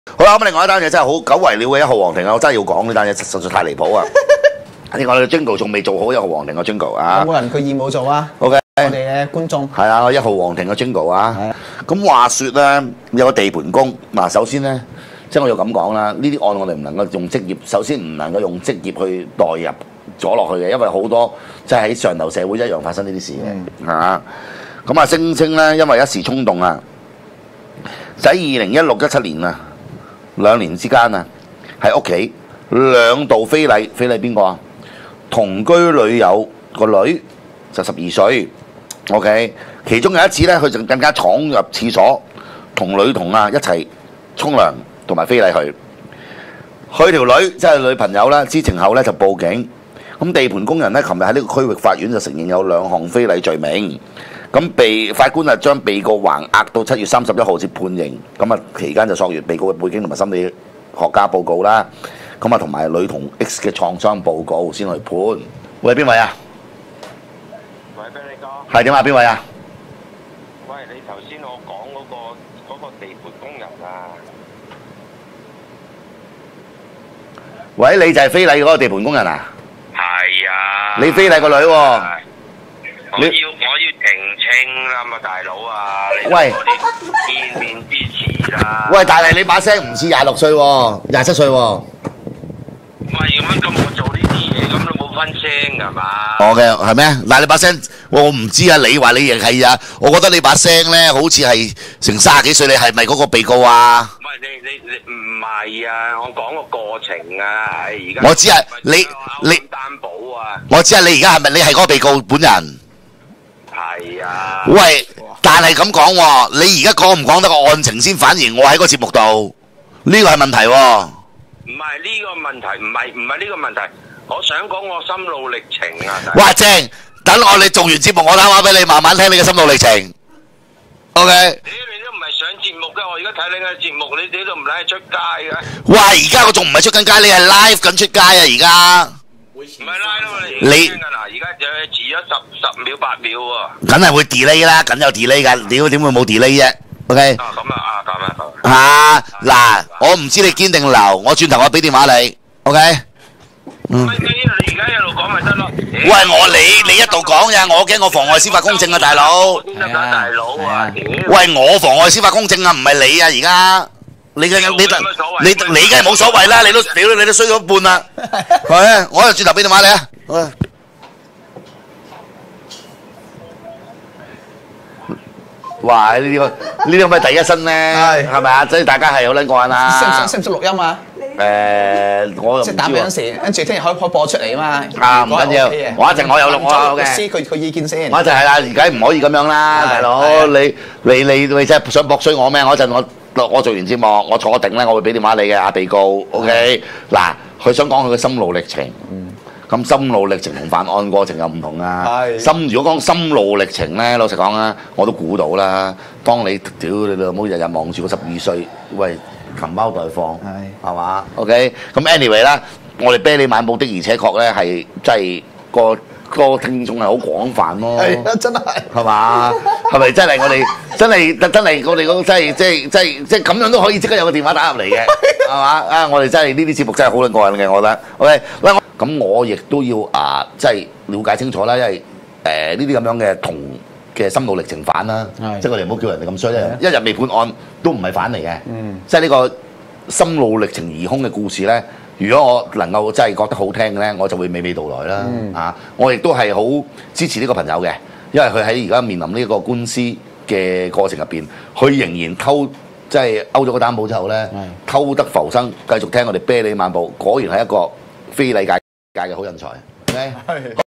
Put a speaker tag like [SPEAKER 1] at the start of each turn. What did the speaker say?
[SPEAKER 1] 好啦，咁另外一單嘢真係好久違了嘅1號皇庭啊！我真係要講呢單嘢，實在太離譜啊！另外我哋 Jingle 仲未做好1號皇庭嘅 Jingle 啊！
[SPEAKER 2] 有冇人佢義務做啊
[SPEAKER 1] ？OK，
[SPEAKER 2] 我哋嘅觀眾
[SPEAKER 1] 係啊，1號皇庭嘅 Jingle 啊！咁話説咧，有個地盤工嗱，首先咧，即係我要咁講啦，呢啲案我哋唔能夠用職業，首先唔能夠用職業去代入咗落去嘅，因為好多即係喺上流社會一樣發生呢啲事嘅嚇。咁啊，聲稱咧，因為一時衝動啊，喺2016-17年啊，2年之間啊，喺屋企2度非禮，非禮邊個啊？同居女友個女就12歲 ，OK， 其中有一次咧，佢就更加闖入廁所，同女童啊一齊沖涼，同埋非禮佢。佢條女即係女朋友啦，知情後咧就報警。咁地盤工人咧，琴日喺呢個區域法院就承認有2項非禮罪名。咁法官啊將被告還押到7月31號至判刑。咁啊期間就索閱被告嘅背景同埋心理學家報告啦。咁啊同埋女童 X 嘅創傷報告先去判。喂，邊位啊？
[SPEAKER 3] 喂，俾你講。
[SPEAKER 1] 係點啊？邊位啊？
[SPEAKER 3] 喂，你頭先我講嗰個地盤工人啊。
[SPEAKER 1] 喂，你就係非禮嗰個地盤工人啊？
[SPEAKER 3] 係啊。
[SPEAKER 1] 你非禮個女喎？
[SPEAKER 3] 我要澄清啦嘛，大佬啊！
[SPEAKER 1] 喂，
[SPEAKER 3] 見面之詞啦。
[SPEAKER 1] 喂，但係你把聲唔似26歲喎，27歲喎。
[SPEAKER 3] 唔係咁我做呢啲嘢咁都冇分聲㗎嘛？
[SPEAKER 1] 哦嘅係咩？嗱，你把聲我唔知啊，你話你亦係啊，我覺得你把聲咧好似係成30幾歲，你係咪嗰個被告啊？
[SPEAKER 3] 唔係你唔係啊！我講個過程啊，而家
[SPEAKER 1] 我知啊，你
[SPEAKER 3] 擔保啊！
[SPEAKER 1] 我知啊，你而家係咪你係嗰個被告本人？
[SPEAKER 3] 係啊！
[SPEAKER 1] 喂，但係咁講喎，你而家講唔講得個案情先？反而我喺個節目度，呢個係問題喎。
[SPEAKER 3] 唔係呢個問題，唔係呢個問題。我想講我心路歷程啊！
[SPEAKER 1] 哇，正！等你做完節目，我打話俾你，慢慢聽你嘅心路歷程。OK。
[SPEAKER 3] 你都唔係上節目㗎，我而家睇你嘅節目，你都唔撚出街嘅。
[SPEAKER 1] 哇！而家我仲唔係出緊街，你係 live 緊出街啊！而家。
[SPEAKER 3] 唔係拉咯，你嗱，而家就遲咗10秒8秒喎。
[SPEAKER 1] 梗係會 delay 啦，梗有 delay 㗎，屌點會冇 delay 啫 ？OK。
[SPEAKER 3] 咁啊，
[SPEAKER 1] 嗱，我唔知你堅定留，我轉頭我俾電話你 ，OK。
[SPEAKER 3] 你而家一路講咪得咯。
[SPEAKER 1] 喂，你一度講呀，我驚我妨礙司法公正啊，大佬。
[SPEAKER 3] 大佬啊！
[SPEAKER 1] 喂，我妨礙司法公正啊，唔係你啊，而家。你梗係冇所謂啦，你都衰咗一半啦。係，我又轉頭俾電話你啊。哇！呢啲咪第一身咧，係咪啊？即係大家係好撚過癮啦。
[SPEAKER 2] 識唔識錄音啊？
[SPEAKER 1] 我又唔知喎。
[SPEAKER 2] 即係打俾嗰陣時，跟住聽日可以播出嚟啊嘛。
[SPEAKER 1] 啊，唔緊要，我一陣我有錄我嘅。
[SPEAKER 2] 律師佢意見先。
[SPEAKER 1] 我就係啦，而家唔可以咁樣啦，大佬，你真係想搏衰我咩？我一陣我做完節目，我坐定咧，我會俾電話你嘅阿被告 ，OK？嗱，佢想講佢嘅心路歷程，咁心路歷程同犯案過程又唔同啊。如果講心路歷程咧，老實講啊，我都估到啦。當你屌你老母日日望住個12歲，喂，擒貓待放，係嘛 ？OK？咁 anyway 啦，我哋啤梨晚報的而且確咧係真係個聽眾係好廣泛咯，
[SPEAKER 2] 係啊，真係，
[SPEAKER 1] 係嘛？係咪真係我哋真係我哋嗰真係即係咁樣都可以即刻有個電話打入嚟嘅，係嘛？啊，我哋真係呢啲節目真係好撚過癮嘅，我覺得。OK， 喂，咁我亦都要即係了解清楚啦，因為呢啲咁樣嘅心路歷程犯啦，即係我哋唔好叫人哋咁衰咧，一日未判案都唔係犯嚟嘅，即係呢個心路歷程疑兇嘅故事咧。如果我能夠真係覺得好聽嘅咧，我就會娓娓道來啦。我亦都係好支持呢個朋友嘅，因為佢喺而家面臨呢個官司嘅過程入邊，佢仍然即係勾咗個擔保之後咧，偷得浮生，繼續聽我哋啤梨晚報，果然係一個非禮界嘅好人才。